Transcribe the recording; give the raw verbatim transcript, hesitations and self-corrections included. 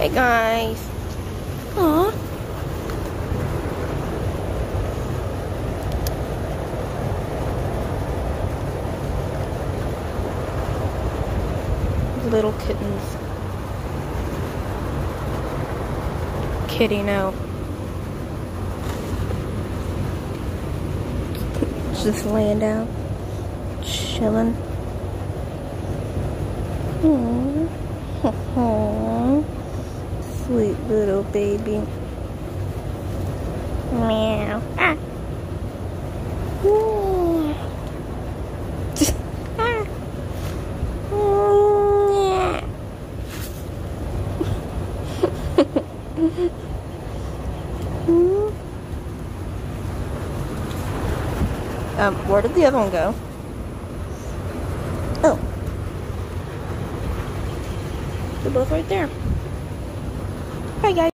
Hey guys. Aw. Little kittens. Kitty, no. Just laying down, chilling. Aww. Aww. Sweet little baby. Meow. Ah. Ooh. Ah. Yeah. Um, where did the other one go? Oh. They're both right there. Hi, guys.